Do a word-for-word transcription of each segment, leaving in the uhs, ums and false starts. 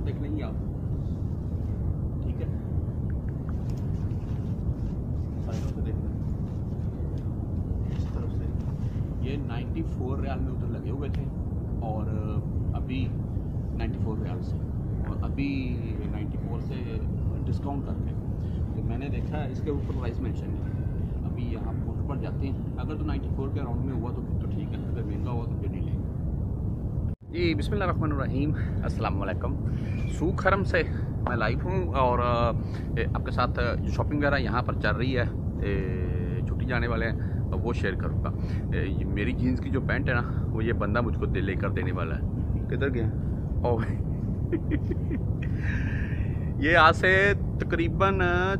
देख लेंगे आप, ठीक है। साइडों से देख लें इस तरफ से, ये चौरानवे रियाल में उधर लगे हुए थे और अभी चौरानवे रियाल से, और अभी चौरानवे से डिस्काउंट करके तो मैंने देखा है इसके ऊपर प्राइस मेंशन है। अभी यहाँ काउंटर पर जाते हैं, अगर तो चौरानवे के अराउंड में हुआ तो फिर तो ठीक है, अगर महंगा हुआ तो फिर नहीं लेंगे जी। बिस्मिल्लाहिर्रहमानिर्रहीम, अस्सलाम वालेकुम। सूक हरम से मैं लाइव हूँ और आपके साथ जो शॉपिंग वगैरह यहाँ पर चल रही है, छुट्टी जाने वाले हैं, वो शेयर करूँगा। मेरी जीन्स की जो पैंट है ना, वो ये बंदा मुझको दे लेकर देने वाला है। किधर गया? ओह ये आज से तकरीबन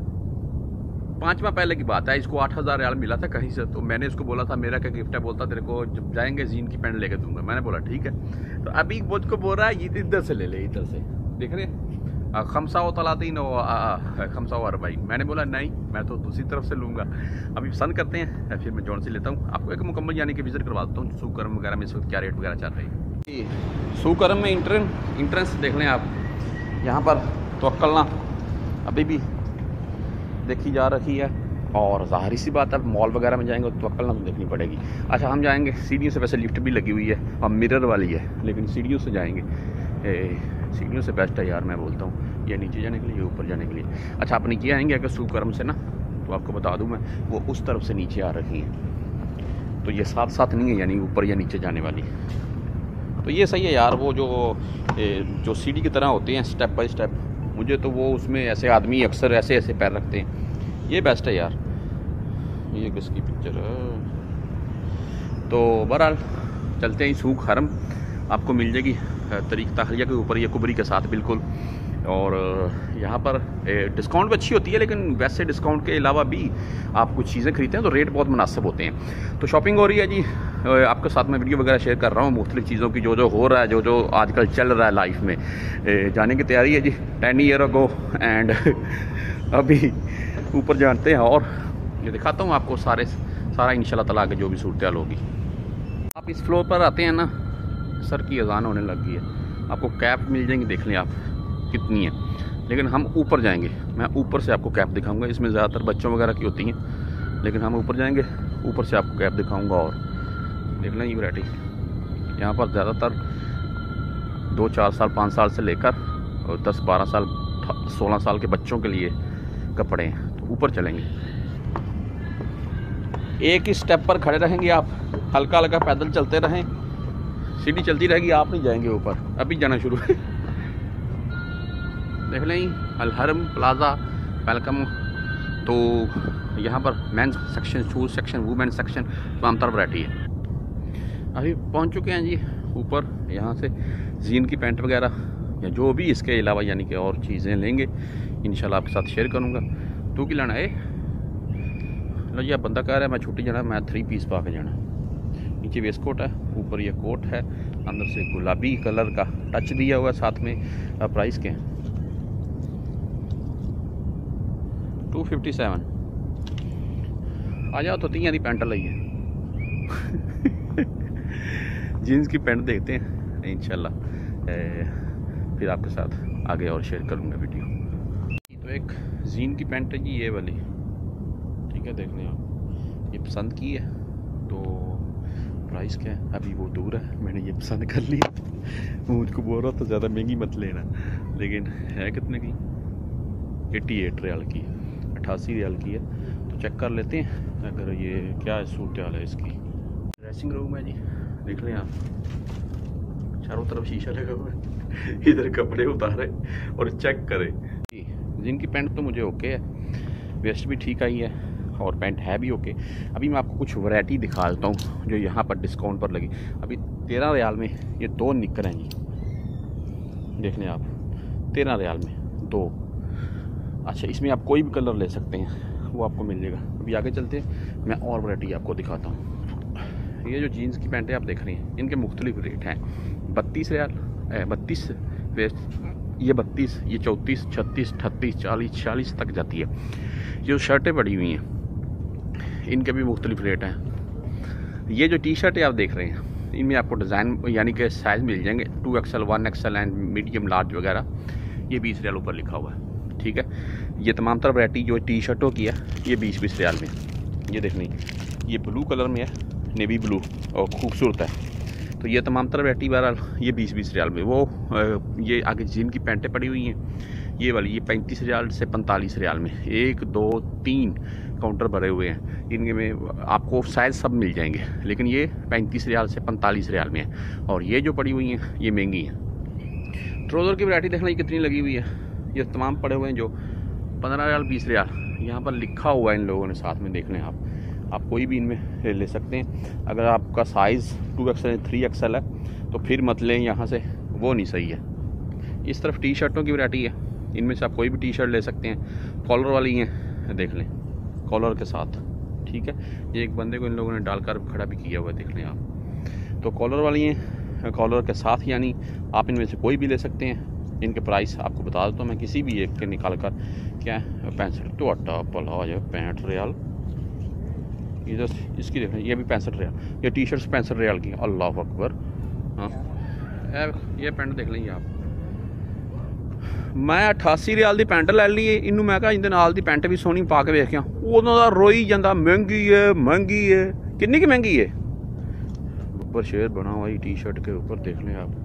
पाँच माह पहले की बात है। इसको आठ हज़ार रियाल मिला था कहीं से, तो मैंने इसको बोला था मेरा क्या गिफ्ट है, बोलता तेरे को जब जाएंगे जीन की पैंट लेके दूंगा। मैंने बोला ठीक है। तो अभी मुझको बोल रहा है ये इधर से ले ले, इधर से देख रहे खमसा व तलातीन खमसा व अरबाईन। मैंने बोला नहीं, मैं तो दूसरी तरफ से लूँगा। अभी पसंद करते हैं, फिर मैं जौन से लेता हूँ। आपको एक मुकम्मल यानी कि विजिट करवा देता हूँ सूकरम वगैरह में इस वक्त क्या रेट वगैरह चल रही है। सूकरम में इंट्रेंस इंट्रेंस देख लें आप, यहाँ पर तो अक्लना अभी भी देखी जा रही है, और ज़ाहिर सी बात है मॉल वगैरह में जाएंगे तो अक्ल ना तो देखनी पड़ेगी। अच्छा, हम जाएंगे सीढ़ियों से, वैसे लिफ्ट भी लगी हुई है और मिरर वाली है, लेकिन सीढ़ियों से जाएंगे। सीढ़ियों से बेस्ट है यार, मैं बोलता हूँ, ये नीचे जाने के लिए, ये ऊपर जाने के लिए। अच्छा, आप नीचे आएंगे अगर सूकरम से ना, तो आपको बता दूँ मैं, वो उस तरफ से नीचे आ रही हैं, तो ये साथ साथ नहीं है, यानी ऊपर या नीचे जाने वाली। तो ये सही है यार, वो जो जो सीढ़ी की तरह होते हैं स्टेप बाय स्टेप, मुझे तो वो उसमें ऐसे आदमी अक्सर ऐसे ऐसे पैर रखते हैं, ये बेस्ट है यार। ये किसकी पिक्चर है? तो बहरहाल चलते हैं सूक हरम, आपको मिल जाएगी तरीक ताहलिया के ऊपर, ये कुबरी के साथ बिल्कुल। और यहाँ पर डिस्काउंट भी अच्छी होती है, लेकिन वैसे डिस्काउंट के अलावा भी आप कुछ चीज़ें खरीदते हैं तो रेट बहुत मुनासिब होते हैं। तो शॉपिंग हो रही है जी, आपके साथ मैं वीडियो वगैरह शेयर कर रहा हूँ मुख्तलिफ चीज़ों की, जो जो हो रहा है, जो जो आजकल चल रहा है लाइफ में। जाने की तैयारी है जी, टेन ईयर अगो एंड अभी ऊपर जानते हैं, और ये दिखाता हूँ आपको सारे सारा इंशाल्लाह ताला आगे जो भी सूरत हाल होगी। आप इस फ्लोर पर आते हैं ना, सर की अजान होने लग गई है, आपको कैप मिल जाएंगी, देख लें आप कितनी है। लेकिन हम ऊपर जाएंगे, मैं ऊपर से आपको कैप दिखाऊंगा। इसमें ज़्यादातर बच्चों वगैरह की होती हैं, लेकिन हम ऊपर जाएंगे, ऊपर से आपको कैप दिखाऊंगा। और देख लें ये वैरायटी यहाँ पर ज़्यादातर दो चार साल पाँच साल से लेकर और दस बारह साल सोलह साल के बच्चों के लिए कपड़े हैं। तो ऊपर चलेंगे, एक ही स्टेप पर खड़े रहेंगे आप, हल्का हल्का पैदल चलते रहें, सीढ़ी चलती रहेगी, आप नहीं जाएंगे ऊपर। अभी जाना शुरू है। देख लें अल हरम प्लाजा वेलकम। तो यहाँ पर men's section, shoes section, women section, तमाम तरह वैरायटी है। अभी पहुँच चुके हैं जी ऊपर। यहाँ से जीन की पैंट वगैरह या जो भी इसके अलावा यानी कि और चीज़ें लेंगे इंशाल्लाह आपके साथ शेयर करूँगा। तू की लेना है? लो जी, बंदा कह रहा है मैं छुट्टी जाना, मैं थ्री पीस पा के जाना। नीचे वेस्ट कोट है, ऊपर ये कोट है, अंदर से गुलाबी कलर का टच दिया हुआ है साथ में। प्राइस के हैं टू फिफ्टी सेवन। आ जाओ तो तीन दी पैंट लाइए। जीन्स की पैंट देखते हैं इंशाल्लाह, फिर आपके साथ आगे और शेयर करूँगा वीडियो। तो एक जीन की पैंट है जी, ये वाली, ठीक है, देख लें आप। ये पसंद की है, तो प्राइस क्या है? अभी वो दूर है, मैंने ये पसंद कर ली। मुझको बोल रहा था ज़्यादा महंगी मत लेना, लेकिन है कितने की? अठासी रियाल की, अट्ठासी रियाल की है। तो चेक कर लेते हैं अगर ये क्या सूरत हाल है इसकी। ड्रेसिंग रूम है जी, देख लें आप, चारों तरफ शीशा लगा हुआ है। इधर कपड़े उतारे और चेक करें। जिनकी पैंट तो मुझे ओके है, वेस्ट भी ठीक आई है और पैंट है भी ओके। अभी मैं आपको कुछ वैरायटी दिखा देता हूँ जो यहाँ पर डिस्काउंट पर लगी। अभी तेरह रियाल में ये दो निकर हैं जी, देख लें आप, तेरह रियाल में दो। अच्छा, इसमें आप कोई भी कलर ले सकते हैं, वो आपको मिल जाएगा। अभी आगे चलते हैं, मैं और वैरायटी आपको दिखाता हूँ। ये जो जीन्स की पैंटें आप देख रही हैं, इनके मुख्तलिफ रेट हैं। बत्तीस रियाल, बत्तीस वेस्ट, ये बत्तीस, ये चौंतीस, छत्तीस, अठतीस, चालीस, छियालीस तक जाती है। जो शर्टें पड़ी हुई हैं, इनके भी मुख्तलिफ रेट हैं। ये जो टी शर्टें आप देख रहे हैं, इनमें आपको डिज़ाइन यानी कि साइज़ मिल जाएंगे two XL, one XL and medium large वगैरह। ये बीस रियाल ऊपर लिखा हुआ है, ठीक है। ये तमाम तरह वैरायटी जो टी शर्टों की है ये बीस बीस रियाल में। ये देख लें, ये ब्लू कलर में है, नेवी ब्लू, और खूबसूरत है। तो ये तमाम तरह वैरायटी बहरहाल ये बीस बीस रियाल में। वो ये आगे जीन की पैंटें पड़ी हुई हैं, ये वाली ये पैंतीस रियाल से पैंतालीस रियाल में। एक दो तीन काउंटर भरे हुए हैं, इनके में आपको साइज़ सब मिल जाएंगे, लेकिन ये पैंतीस रियाल से पैंतालीस रियाल में है। और ये जो पड़ी हुई हैं ये महंगी हैं। ट्राउज़र की वैरायटी देखना ये कितनी लगी हुई है। ये तमाम पड़े हुए हैं जो पंद्रह रियाल, बीस रियाल, यहाँ पर लिखा हुआ है इन लोगों ने साथ में। देख लें आप आप कोई भी इनमें ले सकते हैं। अगर आपका size two XL three XL है तो फिर मत लें यहाँ से, वो नहीं सही है। इस तरफ टी शर्टों की वैरायटी है, इनमें से आप कोई भी टी शर्ट ले सकते हैं। कॉलर वाली हैं, देख लें, कॉलर के साथ, ठीक है। ये एक बंदे को इन लोगों ने डालकर खड़ा भी किया हुआ है, देख लें आप। तो कॉलर वाली हैं, कॉलर के साथ, यानी आप इनमें से कोई भी ले सकते हैं। इनके प्राइस आपको बता देता हूँ मैं, किसी भी एक के निकाल कर। क्या है, पैंसठ तो अट्टा पला जो पैंठ रियाल, इधर इसकी देख ये भी पैंसठ रियाल। ये टी शर्ट्स पैंसठ रियाल की, अल्लाह अकबर। हाँ, ये पैंट देख लेंगे आप। मैं अठासी रियाल की पैंट लै ली, इनू मैं कहा इनके नाल दी पैंट भी सोहनी पा के वेखिया, उदों दा रोई जांदा महंगी है महंगी है। कितनी की महंगी है? ऊपर शेर बना हुआ है टी शर्ट के ऊपर, देख लें आप।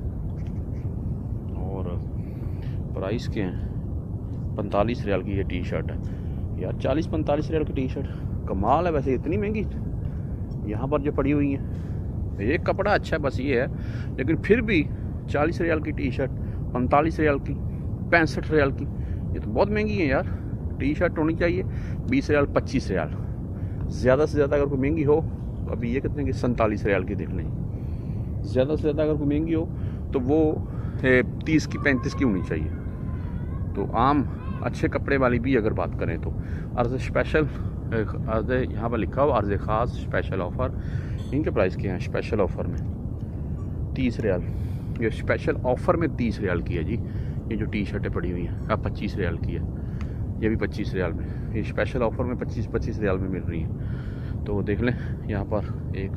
और प्राइस के हैं पैंतालीस रियाल की ये टी शर्ट है यार। चालीस पैंतालीस रियाल की टी शर्ट कमाल है वैसे, इतनी महंगी यहाँ पर जो पड़ी हुई है। एक कपड़ा अच्छा है बस ये है, लेकिन फिर भी चालीस रियाल की टी शर्ट, पैंतालीस रियाल की, पैंसठ रियाल की, ये तो बहुत महंगी है यार। टी शर्ट होनी चाहिए बीस रियाल, पच्चीस रियाल, ज़्यादा से ज़्यादा अगर कोई महंगी हो तो अभी ये कितने की सैंतालीस रियाल की देख लें। ज़्यादा से ज़्यादा अगर कोई महंगी हो तो वो तीस की पैंतीस की होनी चाहिए। तो आम अच्छे कपड़े वाली भी अगर बात करें तो अर्ज़ स्पेशल, अर्ज़ यहाँ पर लिखा हुआ अर्ज़ ख़ास स्पेशल ऑफ़र। इनके प्राइस क्या हैं स्पेशल ऑफ़र में? तीस रियाल। ये स्पेशल ऑफ़र में तीस रियाल की है जी। ये जो टी शर्टें पड़ी हुई हैं अब पच्चीस रियाल की है, ये भी पच्चीस रियाल में। ये स्पेशल ऑफ़र में पच्चीस पच्चीस रियाल में मिल रही हैं। तो देख लें यहाँ पर एक।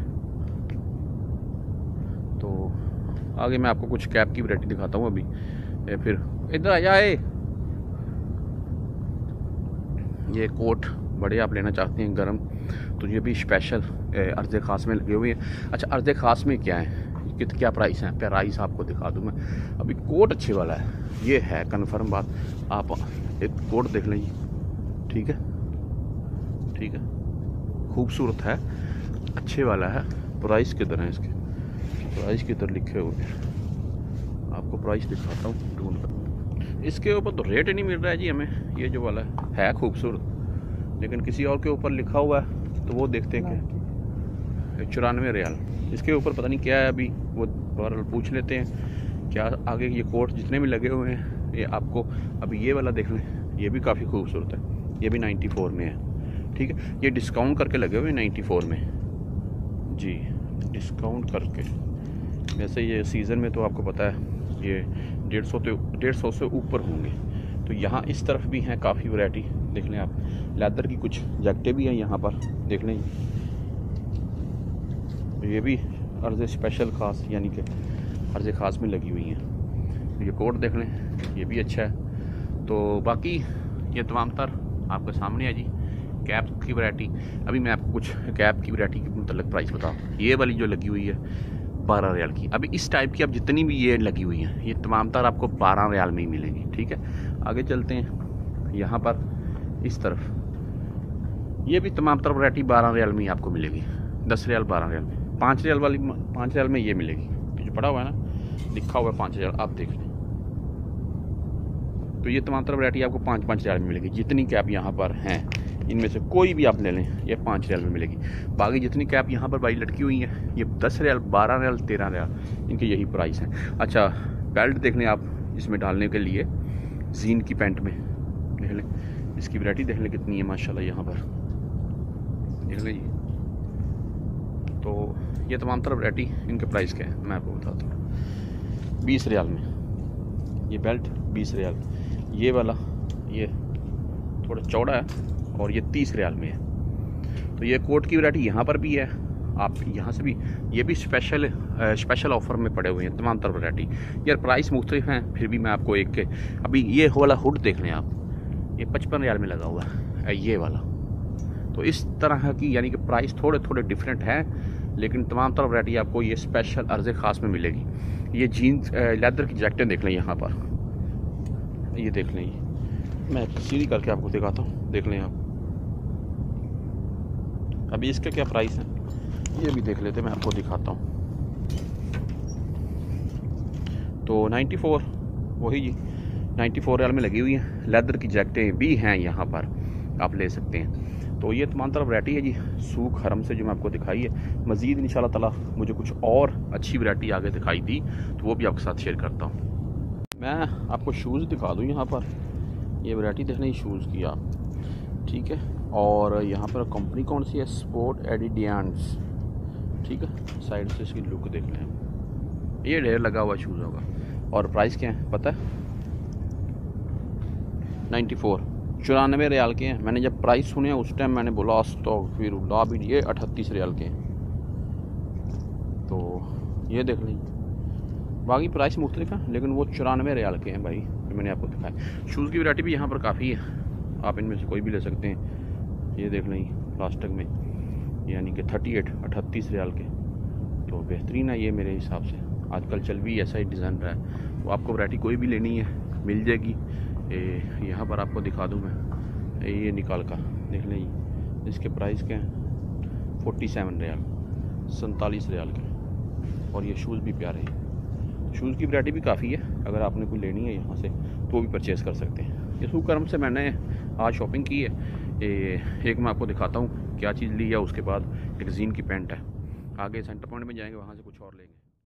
तो आगे मैं आपको कुछ कैप की वैरायटी दिखाता हूँ अभी। ए, फिर इधर आ जाए। ये कोट बड़े आप लेना चाहते हैं गर्म, तो ये भी स्पेशल अर्ज़ ख़ास में लगे हुए हैं। अच्छा, अर्ज़ ख़ास में क्या है, कित क्या प्राइस हैं? प्राइस आपको दिखा दूँ मैं। अभी कोट अच्छे वाला है, ये है कन्फर्म बात। आप एक कोट देख लें, ठीक है ठीक है, खूबसूरत है, अच्छे वाला है। प्राइस किधर है इसके? प्राइस किधर लिखे हुए हैं? आपको प्राइस दिखाता हूँ ढूंढ कर। इसके ऊपर तो रेट ही नहीं मिल रहा है जी हमें। ये जो वाला है, है खूबसूरत, लेकिन किसी और के ऊपर लिखा हुआ है तो वो देखते हैं कि चौरानवे रियाल। इसके ऊपर पता नहीं क्या है, अभी वो बहरहाल पूछ लेते हैं क्या। आगे ये कोट जितने भी लगे हुए हैं ये आपको, अभी ये वाला देख लें, ये भी काफ़ी खूबसूरत है, ये भी नाइन्टी फोर में है, ठीक है। ये डिस्काउंट करके लगे हुए हैं नाइन्टी फोर में जी, डिस्काउंट करके। वैसे ये सीज़न में तो आपको पता है ये डेढ़ सौ तो डेढ़ सौ से ऊपर होंगे। तो यहाँ इस तरफ भी हैं काफ़ी वैरायटी, देख लें आप। लेदर की कुछ जैकेटें भी हैं यहाँ पर, देख लें। ये भी अर्ज़ स्पेशल ख़ास यानी कि अर्ज़ ख़ास में लगी हुई हैं। ये कोट देख लें, ये भी अच्छा है। तो बाकी ये तमाम तर आपके सामने है जी कैप की वैरायटी। अभी मैं आपको कुछ कैप की वैरायटी के मतलब प्राइस बताऊँ। ये वाली जो लगी हुई है बारह रियाल की। अभी इस टाइप की अब जितनी भी ये लगी हुई हैं ये तमाम तर आपको बारह रियाल में ही मिलेंगी, ठीक है। आगे चलते हैं यहाँ पर इस तरफ। ये भी तमाम तर वैरायटी बारह रियाल में ही आपको मिलेगी, दस रियाल, बारह रियाल में। पाँच रियाल वाली पाँच रियाल में ये मिलेगी, जो पड़ा हुआ है ना, लिखा हुआ है पाँच रियाल, आप देख लें। तो ये तमाम तर वैरायटी आपको पाँच पाँच रियाल में मिलेगी। जितनी कैप यहाँ पर हैं इनमें से कोई भी आप ले लें, ये पाँच रियाल में मिलेगी। बाकी जितनी कैप यहाँ पर भाई लटकी हुई हैं ये दस रियाल, बारह रियाल, तेरह रियाल, इनके यही प्राइस हैं। अच्छा, बेल्ट देख लें आप इसमें डालने के लिए, जीन की पैंट में देख लें, इसकी वैरायटी देख लें कितनी है माशाल्लाह यहाँ पर, देख लें जी। तो ये तमाम तरह वैरायटी, इनके प्राइस क्या है मैं आपको बताता हूँ। बीस रियाल में ये बेल्ट, बीस रियाल। ये वाला ये थोड़ा चौड़ा है और ये तीस रियाल में है। तो ये कोट की वैरायटी यहाँ पर भी है आप यहाँ से भी, ये भी स्पेशल स्पेशल ऑफ़र में पड़े हुए हैं तमाम तरह वैरायटी। यार प्राइस मुख्तलिफ हैं, फिर भी मैं आपको एक के अभी ये वाला हुड देख लें आप, ये पचपन रियाल में लगा हुआ है ये वाला। तो इस तरह की यानी कि प्राइस थोड़े थोड़े डिफरेंट हैं, लेकिन तमाम तरह वैरायटी आपको ये स्पेशल अर्ज़ ख़ास में मिलेगी। ये जीन्स लेदर की जैकेटें देख लें यहाँ पर, ये देख लें, ये मैं सीधी करके आपको दिखाता हूँ, देख लें आप। अभी इसका क्या प्राइस है ये भी देख लेते, मैं आपको दिखाता हूँ। तो नाइन्टी फोर वही जी नाइन्टी फोर रियाल में लगी हुई हैं। लेदर की जैकेटें भी हैं यहाँ पर, आप ले सकते हैं। तो ये तमाम तरह वैरायटी है जी सूख हरम से जो मैं आपको दिखाई है। मज़ीद इंशाल्लाह ताला मुझे कुछ और अच्छी वैरायटी आगे दिखाई दी तो वो भी आपके साथ शेयर करता हूँ। मैं आपको शूज़ दिखा दूँ यहाँ पर, ये वैरायटी देखने शूज़ की आप, ठीक है। और यहाँ पर कंपनी कौन सी है, स्पोर्ट एडिडियंस, ठीक है। साइड से इसकी लुक देख लें, ये ढेर लगा हुआ शूज़ होगा। और प्राइस क्या है पता है, नाइन्टी फोर चौरानवे रियाल के हैं। मैंने जब प्राइस सुने उस टाइम मैंने बोला अस्तगफिरुल्लाह, भी ये अठतीस रियाल के हैं। तो ये देख लीजिए, बाकी प्राइस मुख्तलिफ है लेकिन वो चौरानवे रियाल के हैं भाई, जो मैंने आपको दिखाया। शूज़ की वैरायटी भी यहाँ पर काफ़ी है, आप इनमें से कोई भी ले सकते हैं। ये देख लें प्लास्टिक में, यानी कि थर्टी एट अठतीस रियाल के, तो बेहतरीन है ये मेरे हिसाब से। आजकल चल भी ऐसा ही डिज़ाइन रहा है। तो आपको वैरायटी कोई भी लेनी है मिल जाएगी। यहाँ पर आपको दिखा दूँ मैं, ये निकाल का देख लें, इसके प्राइस क्या हैं, फोर्टी सेवन रियाल, सैंतालीस रियाल के। और ये शूज़ भी प्यारे हैं। शूज़ की वैरायटी भी काफ़ी है, अगर आपने कोई लेनी है यहाँ से तो भी परचेज़ कर सकते हैं। ये सूख करम से मैंने आज शॉपिंग की है। ये एक मैं आपको दिखाता हूँ क्या चीज़ ली है, उसके बाद एक जीन की पैंट है। आगे सेंटर पॉइंट में जाएंगे, वहाँ से कुछ और लेंगे।